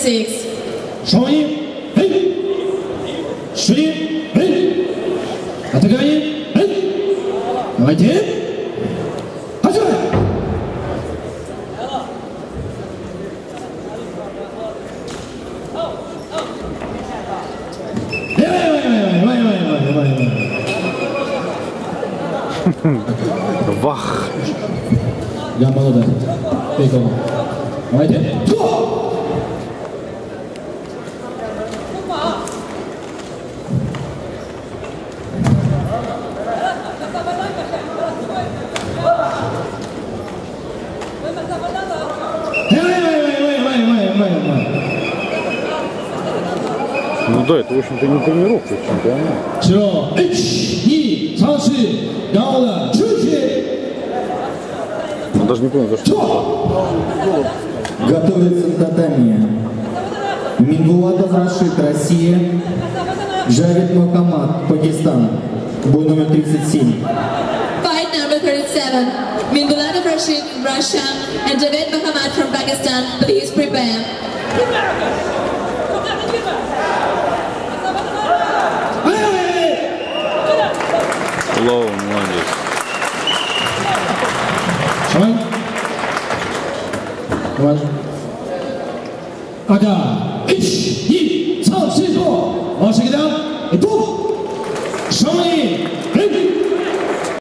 36. Шони, эй! Шли, эй! Атакай, эй! Давайте! Хачай! Вах! Я молодец. Бегом. Давайте! Ну да, это, в общем-то, не тренировка, это чемпионат. Все, 1, 2, 3, 4, гола, чуть-чуть. Он даже не понял, за что. Готовится к татами. Минбулатов Рашид, Россия. Джавид Мухаммад, Пакистан. Бой номер 37. Fight number 37. Minbulatov Rashid from Russia and Javed Muhammad from Pakistan. Please prepare. Лоу, молодец. Шаман. Шаман. Ага. 1, 2, 3, 4, 5. Ваши гида. И тут. Шаман.